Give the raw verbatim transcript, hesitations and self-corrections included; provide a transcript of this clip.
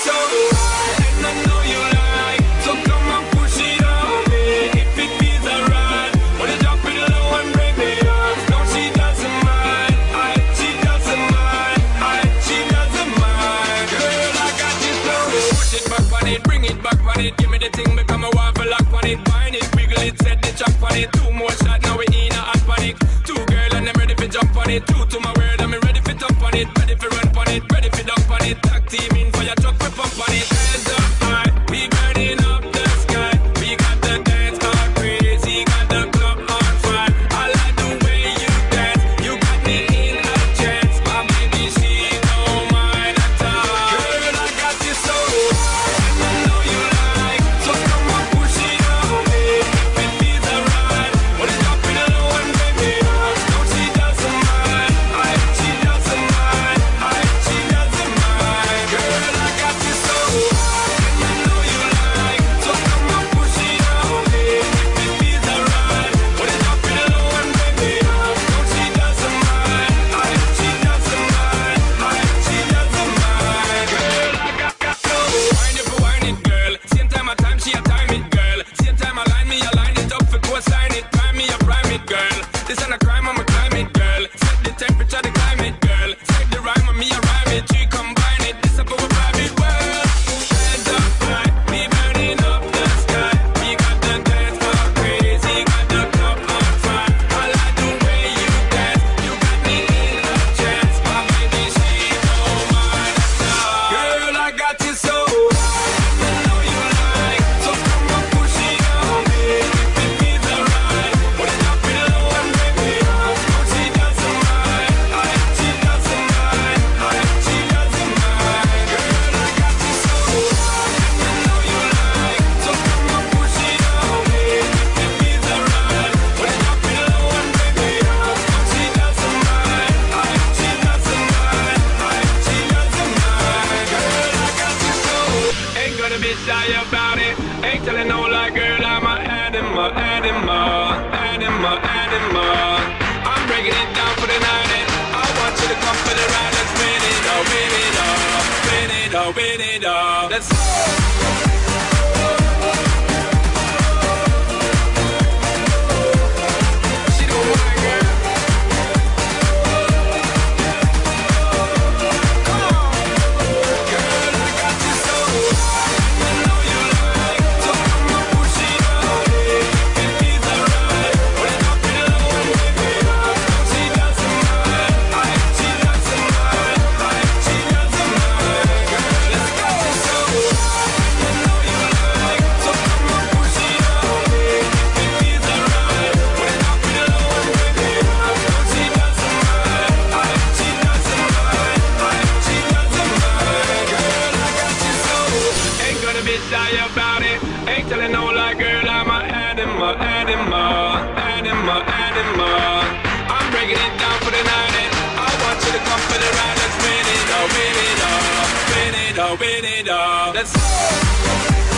so right, and I know you like, so come on, push it on me. If it feels alright, wanna drop it low and break me off. No, she doesn't mind, I, she doesn't mind, I, she doesn't mind. Girl, I got you so. Push it back on it, bring it back on it. Give me the thing, become a waffle lock on it. Bind it, wiggle it, set the chop on it. Two more shots, now we in a hot panic. Two girl and I'm ready for jump on it. Two to my word, I'm ready for top on it. Ready for run on it, ready for dump on it. Tag team in for your truck, we pump on it. Hands up high, we burning up the sky. We got the dance all crazy, got the club on fire. I like the way you dance, you got me in a trance. My baby, she don't mind at all. Girl, I got you so right, and I know you like, so come on, push it on me. If it feels alright, wanna drop it low and break me off. No, she doesn't mind, I, she doesn't mind, I, she doesn't mind. Girl, I got you so right, and I know you like, so come on, push it on me. If it feels alright, wanna drop it low and break me off. No, she doesn't mind, I, she doesn't mind, I, she doesn't mind. Girl, I got, got so wind it for wind it, girl. Same time I time, she a time it, girl. Same time I line me, I line it up for cosign it. Prime me, I prime it, girl. This ain't a crime, I'm a climate, girl. Set the temperature, the climate, girl. Take the rhyme on me, I rhyme it. She combine it, this up our private world. Hands up high, we burning up the sky. We got the dance all crazy, got the club on fire. I like the way you dance, you got me in a trance. My baby, she don't mind at all. Girl, I got you so right, and I know you like, so come on, push it on me. If it feels alright, wanna drop it low and break me off. No, she doesn't mind, I, she doesn't mind, I, she doesn't mind. Girl, I got you so right, and I know you like, so come on, push it on me. If it feels alright, wanna drop it low and break me off. No, she doesn't mind, I, she doesn't mind, I, she doesn't mind. Girl, I got you so. Ain't gonna be shy about it. Ain't telling no lie, girl, I'm a animal, animal, animal, animal. I'm breaking it down for the night, and I want you to come for the ride. Let's win it all, win it all, win it all, win it all. Let's she don't mind, girl. Come on, girl, I got you so right, and I know you like, so come on, push it on me. If it feels alright, wanna drop it low and break me off. No, she doesn't mind, I, she doesn't mind, I, she doesn't mind. Girl, let's go. So right, and I know you like, so come on, push it on me. If it feels alright, wanna drop it low and break me off. No, she doesn't mind, I, she doesn't mind, I, she doesn't mind. Girl, I got you so. Ain't gonna be shy about it. Ain't telling no lie, girl, I'm a animal, animal, animal, animal. I'm breaking it down for the night, and I want you to come for the ride. Let's win it all, win it all, win it all, win it all. Let's